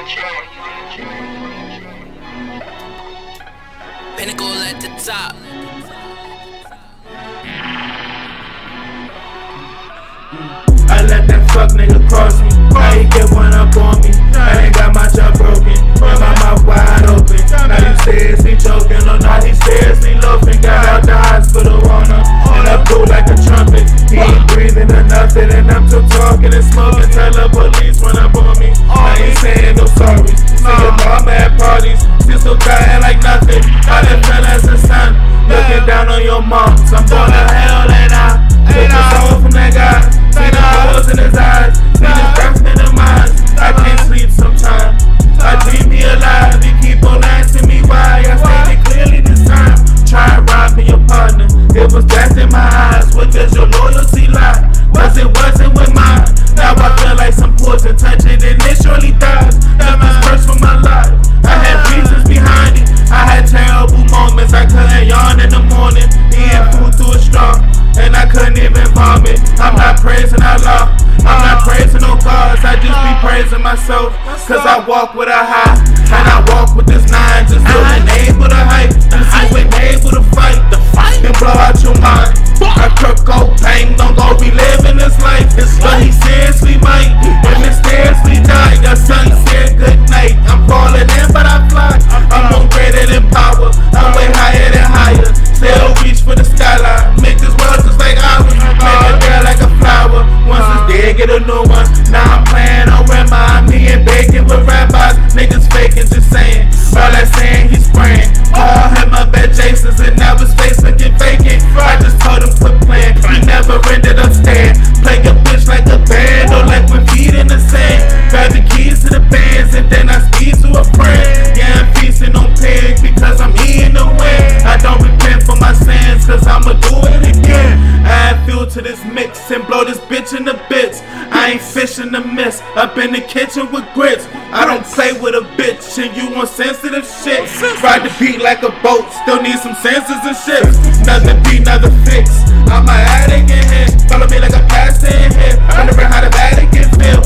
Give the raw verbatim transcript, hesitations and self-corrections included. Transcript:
Pinnacle at the top. I let that fuck nigga cross me. Now he get one up on me. I ain't got my jaw broken, and my mouth wide open. Now he seriously joking, or now he seriously loafing. Got out the hospital on him, and I blew like a trumpet. He ain't breathing or nothing, and I'm still talking and smoking. Tell the police run up on me. I ain't saying no sorry. See your mama at parties, still so dying like nothing. I done fell as a son, looking down on your moms. I'm going to hell and I took the soul from that guy. See the holes in his eyes, see the breath in the minds. I can't sleep sometimes. I dream he alive, he keep on asking me why. I stated clearly this time. Try robbing your partner, it was death in my eyes. What does your loyalty lie? Was it wasn't with mine? Now I feel like some poison touching and it surely dies. That was worse for my life. I had reasons behind it. I had terrible moments. I couldn't yawn in the morning, eating food through a straw, and I couldn't even vomit. I'm not praising Allah, I'm not praising no gods, I just be praising myself. Cause I walk with a high, and I walk with this nine. Just feeling able to hype, just see when able to fight, and blow out your mind. I Kurt Cobain, don't go reliving this life. But he seriously might, and mysteriously died. The sun said good night. I'm falling in but I fly. I'm more greater than power, I'm way higher than higher. Still reach for the skyline, make this world just like ours. Make a girl like a flower, once it's dead get a new one. Now I'm playing on remind me and baking with rabbis. Niggas faking, just saying, all that saying he's spraying. All him up at Jason's and now his face looking vacant. I just told him quit playing, he never ended up staying. Play a bitch like a band or like with feet in the sand. Grab the keys to the bands and then I speed to a friend. Yeah, I'm feasting on pigs because I'm eating the wind. I don't repent for my sins cause I'ma do it again. Add fuel to this mix and blow this bitch in the bits. I ain't fishing the miss, up in the kitchen with grits. I don't play with a bitch and you want sensitive shit. Ride the beat like a boat, still need some sensors and shit. Nothing beat, nothing fix. I'm an addict in here, follow me like a pastor in here. Wondering how the Vatican feel.